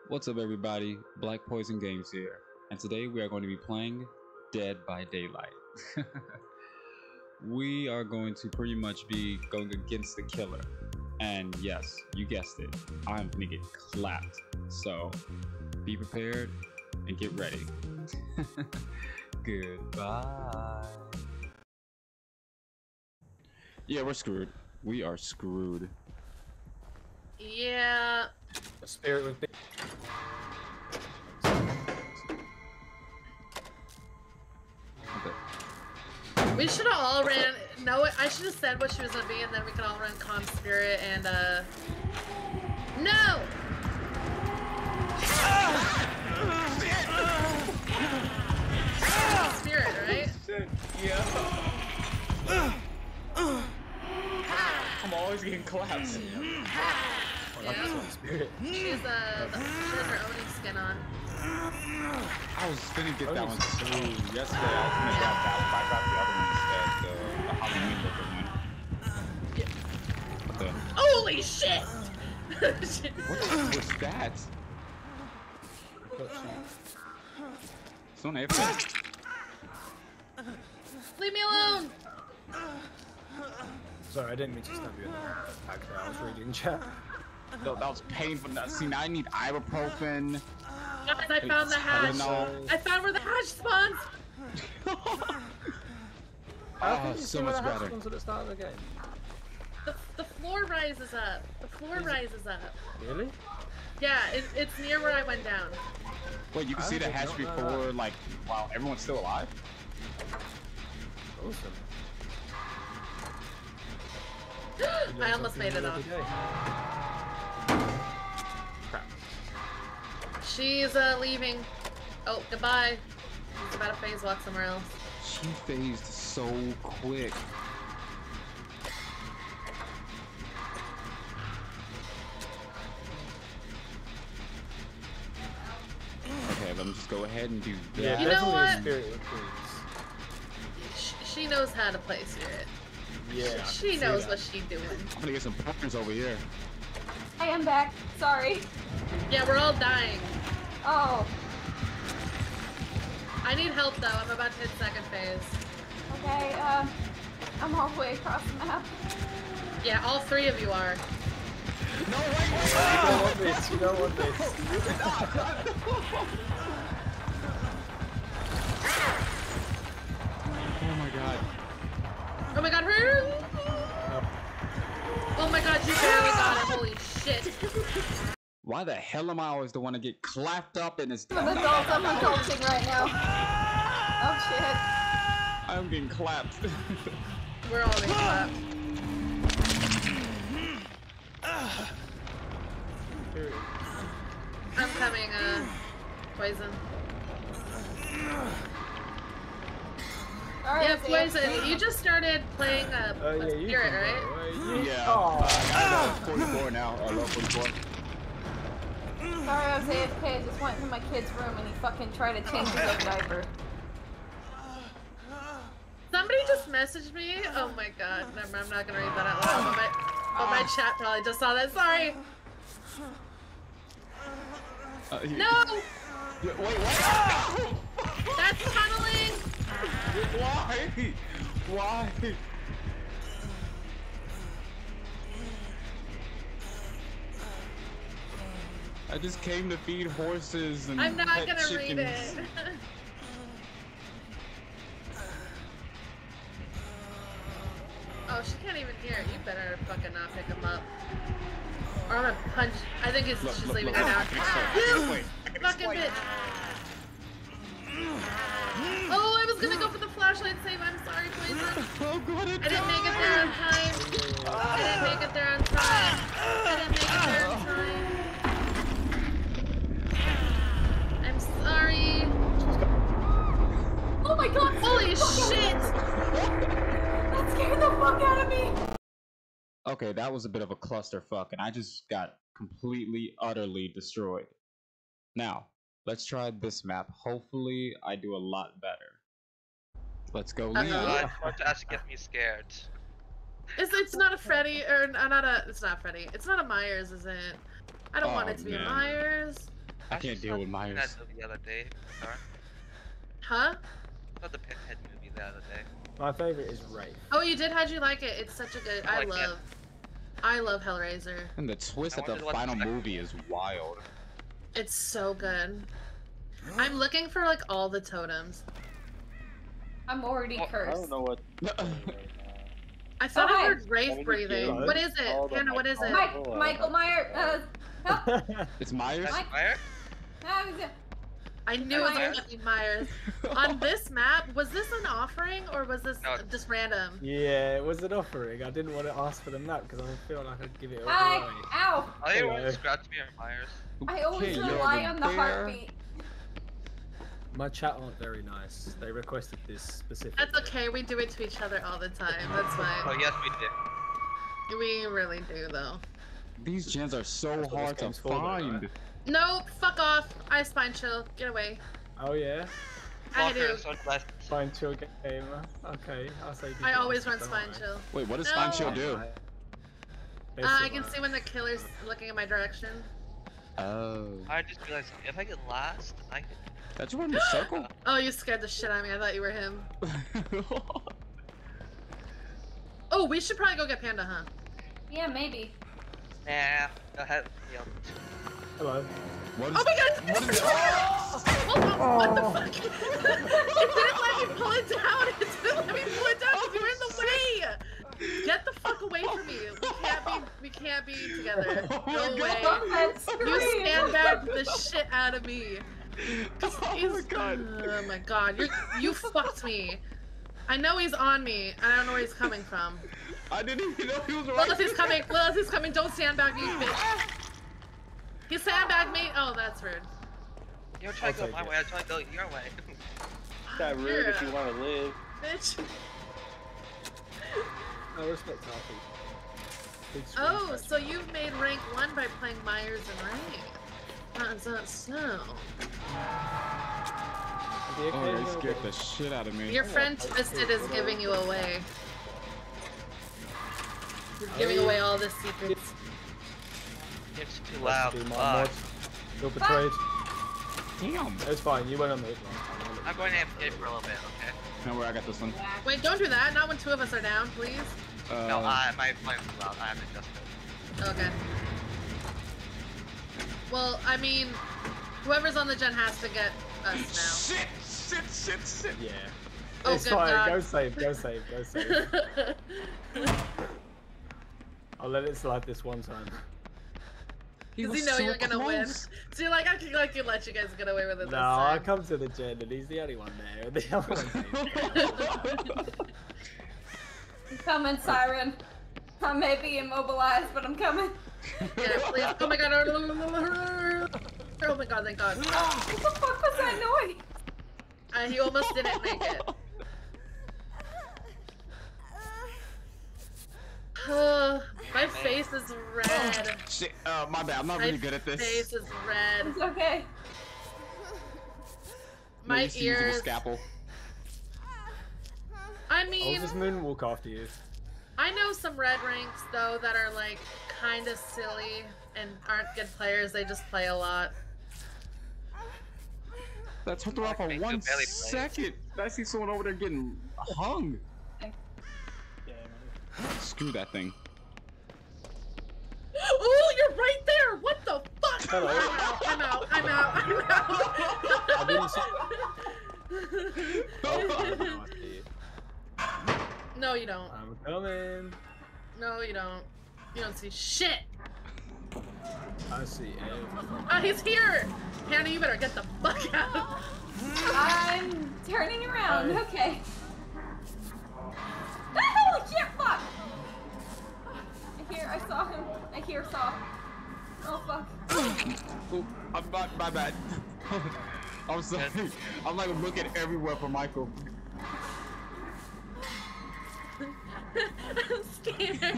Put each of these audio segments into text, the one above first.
What's up, everybody? Black Poison Games here, and today we are going to be playing Dead by Daylight. We are going to pretty much be going against the killer, and yes, you guessed it, I'm gonna get clapped. So be prepared and get ready. Goodbye. Yeah, we're screwed. We are screwed. Yeah. The spirit would be. We should have all ran. No, I should have said what she was gonna be, and then we could all run Calm Spirit and No. Spirit, right? Yeah. I'm always getting collapsed. Yeah. Spirit. She has her Oni skin on. I was gonna get that one too. Yesterday I was gonna grab that one, but I got the other one instead, the Halloween looking one. What the? Holy shit! What was that? Someone AFK? Leave me alone! Sorry, I didn't mean to stab you in the back there. I was reading chat. No, that was painful. See, now I need ibuprofen. Guys, I found the hatch. I found where the hatch spawns. Oh, so much better. At the start of the game. The floor rises up. The floor rises up. Really? Yeah, it's near where I went down. Wait, you can see the hatch before, like, while everyone's still alive? Awesome. I almost made it off. Crap. She's leaving. Oh, goodbye. She's about to phase walk somewhere else. She phased so quick. Okay, let me just go ahead and do that. Yeah, you know what? Spirit She knows how to play Spirit. yeah. She knows what she's doing. I'm gonna get some partners over here. I am back. Sorry. Yeah, we're all dying. Oh, I need help though. I'm about to hit second phase. okay. I'm all the way across the map. Yeah, all three of you are. No, wait! You don't want this. You don't want this. Oh my god. Oh my god, her! Oh my god, you barely got it. Holy shit. Why the hell am I always the one to get clapped up in this? I'm adulting right now. Oh shit. I'm getting clapped. We're all being clapped. I'm coming, Poison. Alright, Yeah, Poison, you just started playing a Spirit, right? Yeah. Oh, 44 now. I love 44. Sorry, I was AFK. I just went to my kid's room and he fucking tried to change his diaper. Somebody just messaged me. Oh my god. Never, I'm not gonna read that out loud. But my chat probably just saw that. Sorry. No! Wait, what? That's tunneling! Why? Why? I just came to feed horses and I'm not pet gonna chickens. read it. Oh, she can't even hear it. You better fucking not pick him up. Or I'm gonna punch. I think it's she's leaving her now. You fucking bitch. Oh, I was gonna go for the flashlight save. I'm sorry, Poison. Oh god, I didn't make it there on time. I didn't make it there on time. I didn't make it there on time. I'm sorry. Oh my god! Holy shit! That scared the fuck out of me! Okay, that was a bit of a clusterfuck, and I just got completely, utterly destroyed. Now, let's try this map. Hopefully, I do a lot better. Let's go, Lee. Don't actually get me scared. It's not a Freddy, or not a, it's not Freddy. It's not a Myers, is it? I don't want it to be a man. Myers. I can't deal with Myers. That movie the other day. Sorry. Huh? I saw the Pinhead movie the other day. My favorite is Rafe. Oh, you did? How'd you like it? It's such a good. I like it. I love Hellraiser. And the twist I at the wanted to watch final the second movie is wild. It's so good. I'm looking for like all the totems. I'm already Oh, cursed. I don't know what. I thought Oh, I hi. heard Wraith breathing. What is it? Hannah, what is it? Michael Myers. Help. It's Myers? Mike- Fire? I knew it was Myers? fucking Myers. On this map, was this an offering or was this No. just random? Yeah, it was an offering. I didn't want to ask for the map because I feel like I'd give it away. Hi. Ow. Oh, you want Hello. to scratch me or Myers? I always Okay, you're rely over on the there. heartbeat. My chat aren't very nice. They requested this specifically. That's okay, we do it to each other all the time. That's Oh, fine. yes, we did. We really do though. These gens are so That's what hard this to game's for, though, find. right? No, fuck off. I spine chill. Get away. Oh yeah. I Walker, do. so blessed. Fine, chill gamer. Okay, I'll say. I always run spine chill. Wait, what does No. Spine Shield do? I can see when the killer's looking in my direction. Oh. I just realized if I get last, I can. That's you run in a circle? Oh, you scared the shit out of me. I thought you were him. Oh, we should probably go get Panda, huh? Yeah, maybe. Nah, go ahead. Yeah. Hello. What is Oh my god! What is it? What the fuck? It didn't let me pull it down! It didn't let me pull it down because you were in the way! Get the fuck away from me! We can't be together. Oh my No way. God. Let's You scream. sandbagged the shit out of me. Oh my god. Oh my god, you fucked me. I know he's on me. I don't know where he's coming from. I didn't even know he was right. Lilith is coming. Lilith is coming. Don't sandbag me, bitch. He sandbagged me. Oh, that's rude. You don't try to I'll go my take way, I try to go your way. That rude if you want to live. Bitch. I respect Harpy. Big screen Oh, scratch. so you've made rank 1 by playing Myers and Ray. How does that sound? The Oh, they occasional scared bit the of- shit out of me. Your friend Twisted is giving you away. He's giving away all the secrets. It's too That's loud. to be my Fuck. mod. You're betrayed. Damn. It's fine, you went on the last time. I'm going to AFK for a little bit, okay? Now where I got this one. Wait, don't do that. Not when 2 of us are down, please. No, my volume's too loud. I have to adjust it. Okay. Well, I mean, whoever's on the gen has to get us Shit. Yeah. Oh, It's good fine, God. go save. now. I'll let it slide this one time. Because you know you're gonna win. So you're like, I can let you guys get away with it No, this I time. come to the gen and he's the only one there. The other one's here. I'm coming, Siren. I may be immobilized, but I'm coming. Yeah, please. Oh my god. Oh my god, thank god. What the fuck was that noise? He almost didn't make it. My face is red. Shit, my bad. I'm not My really good at this. face is red. It's okay. My Maybe using a ears. scalpel. I I'll mean, just moonwalk after you. I know some red ranks though that are like kind of silly and aren't good players. They just play a lot. That took her off for Make 1 you barely play. second. I see someone over there getting hung. Yeah, Screw that thing. Oh, you're right there! What the fuck? Hello. I'm out. I didn't see. Oh, after you. No, you don't. I'm coming. No, you don't. You don't see shit. I see everything. Ah, he's here! Hannah, you better get the fuck out. I'm turning around. Hi. Okay. Holy shit! Fuck! I saw him. Saw. Oh fuck. Oh, my bad. I'm sorry. I'm like looking everywhere for Michael. I'm scared.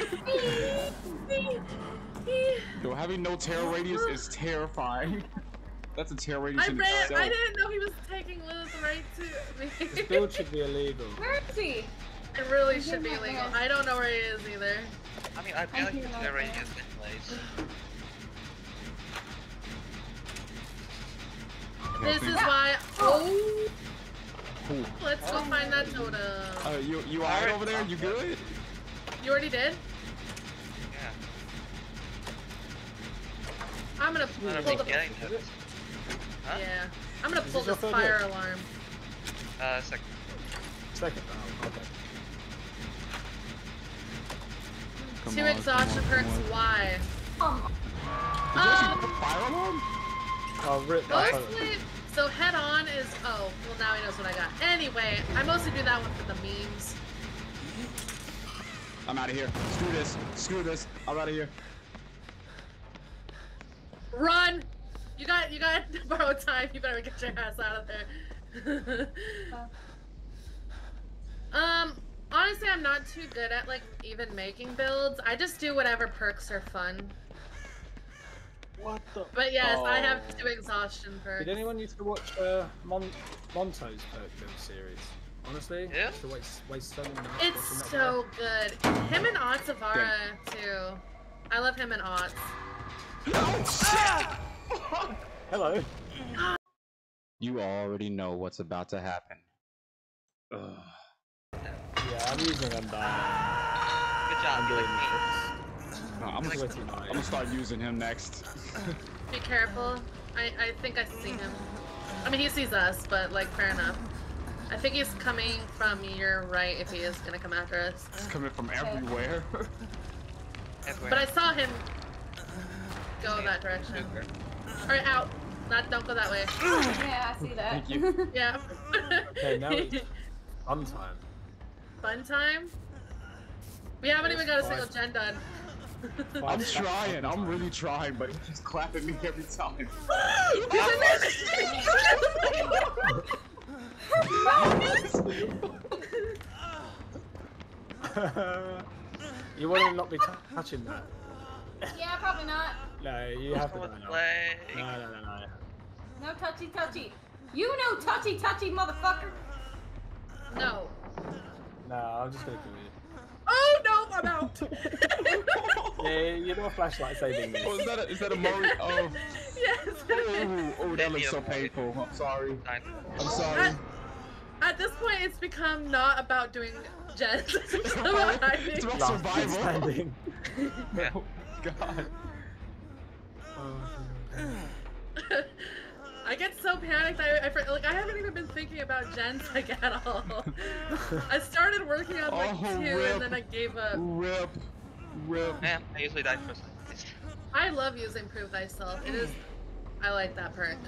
Yo, having no terror radius is terrifying. That's a terror radius I in ran. itself. I didn't know he was taking Liz right to This me. build should be illegal. Where is he? It really should be illegal. I don't know where he is either. I mean, I barely use their radius anyways. This is see. why. Oh, Cool. let's go find that totem. You alright over there? You good? You already did? Yeah. I'm gonna I pull don't the. be getting to this. Huh? Yeah. I'm gonna Is pull this your this third fire hit? alarm. Second. Second. Oh, okay. Come Two on, exhaustion come on, perks. come on. Why? Did you actually put fire alarm? Oh, rip that totem. Mostly, so head on is, oh, well now he knows what I got. Anyway, I mostly do that one for the memes. I'm out of here. Screw this. Screw this. I'm out of here. Run! You got borrowed time. You better get your ass out of there. Honestly, I'm not too good at like even making builds. I just do whatever perks are fun. What the? But yes, I have Oh. 2 exhaustion perks. Did anyone used to watch Monto's perk build series? Honestly, Yeah. used to waste so many minutes It's watching that so good. Him and Otsavara too. I love him and Ots. Hello. You already know what's about to happen. Ugh. Yeah, I'm using them down. Good I'm job. You doing like me. the tricks. No, I'm gonna start using him next. Be careful. I think I see him. I mean, he sees us, but like, fair enough. I think he's coming from your right if he is gonna come after us. It's coming from everywhere. Everywhere. But I saw him go that direction. Alright, out. Don't go that way. Yeah, I see that. Thank you. Yeah. Okay, now it's fun time. Fun time? We haven't even got a single gen done. I'm trying. I'm really trying, but he's just clapping me every time. You want to not be touching that? Yeah, probably not. No, you have to. With No, the leg. no. No touchy touchy. You know touchy touchy, motherfucker. No. No, I'm just gonna kill you. Oh no, I'm out. Yeah, you know a flashlight saving me. Oh, is that a Murray? Oh, Yes. oh, that looks so painful. I'm sorry. Nine. I'm sorry. At this point, it's become not about doing gens. It's about hiding. It's about Last man survival. standing. Yeah. Oh, God. I get so panicked. I haven't even been thinking about gens like at all. I started working on like Oh, 2 rip. and then I gave up. Rip. Yeah, I usually die first. I love using Prove Thyself. It is. I like that perk.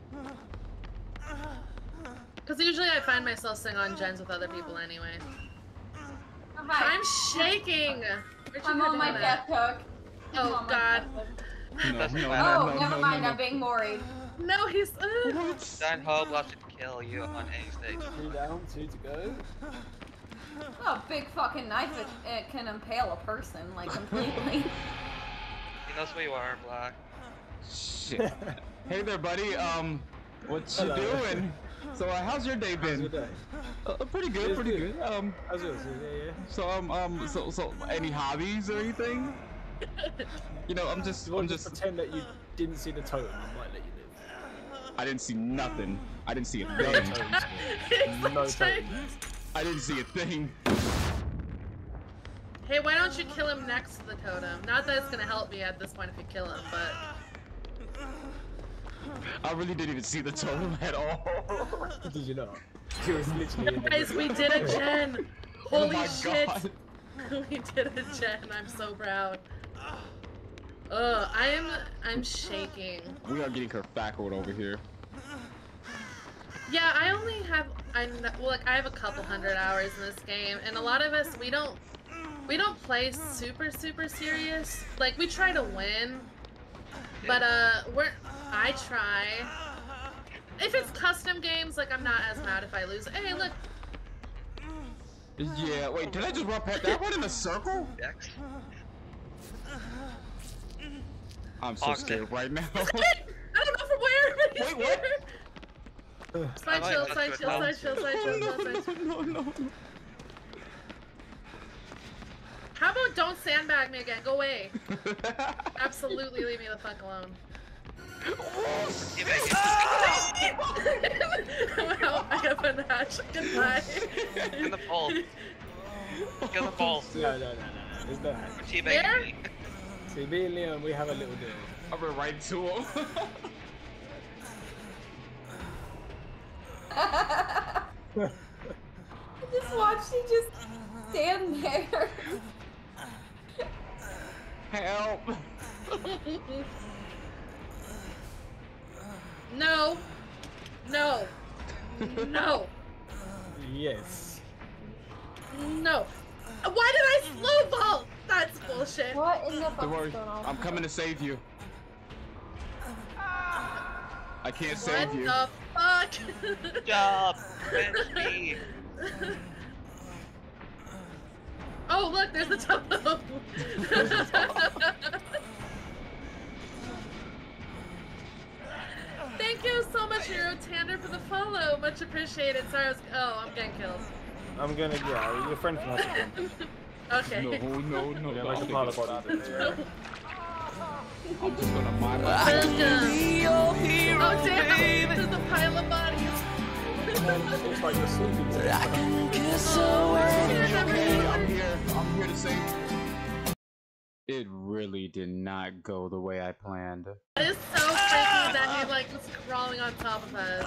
Because usually I find myself sitting on gens with other people anyway. Oh, hi. I'm shaking! Where'd you I'm go on my doing death that? hook. Oh, I'm on my God. death hook. No, no, Oh, no, never no, mind. no, I'm being worried. No, he's. Nine hobgoblins should kill you on any stage. 3 down, 2 to go. Oh, a big fucking knife. It can impale a person like completely. He knows where you are, Black. Shit. Hey there, buddy. What you Hello. doing? So, how's your day How's been? your day? Pretty good, It's pretty good. good. How's yours? Yeah. So, any hobbies or anything? You know, I'm just, pretend that you didn't see the totem. I might let you live. I didn't see nothing. I didn't see a No thing. totems. It's No like totems. trying- I didn't see a thing. Hey, why don't you kill him next to the totem? Not that it's gonna help me at this point if you kill him, but. I really didn't even see the totem at all. Did you not? He was literally in the Guys, we did a gen! Oh Holy my shit! God. We did a gen, I'm so proud. I'm shaking. We are getting her fackled over here. Yeah, I only have, I have a couple hundred hours in this game, and a lot of us, we don't play super serious. Like, we try to win, but, I try. If it's custom games, like, I'm not as mad if I lose. Hey, look. Yeah, wait, did I just run past that one in a circle? Dex. I'm so scared right now. I don't know from where, but he's Wait, what? here. Side chill, side chill, side chill, side chill, no, side chill. no. How about don't sandbag me again? Go away. Absolutely leave me the fuck alone. You make it. gosh. Goodbye. In the pole. Get the ball. No. There's no hand. We're teabagging me. See, me and Leon, we have a little deal. I went right to him. Just watched you just stand there. Help! No. No. No. Yes. No. Why did I slow vault? That's bullshit. What in the fuck Don't is worry, going on? I'm coming to save you. I can't save What you. the fuck? Good job. Finish me. Oh, look, there's the topo. Thank you so much, Hero Tander, for the follow. Much appreciated. Sorry, I'm getting killed. I'm gonna, yeah, your friend can have it. Okay. No. Yeah, like a pile of bodies. I'm just gonna mind my Welcome. Oh, damn. There's a pile of bodies. It's like you're sleeping. I'm here to save you. It really did not go the way I planned. That is so freaky that he like was crawling on top of us.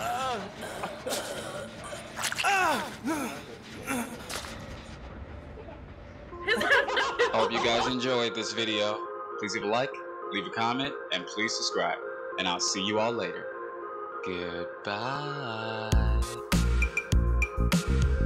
Hope you guys enjoyed this video. Please leave a like, leave a comment, and please subscribe. And I'll see you all later. Goodbye.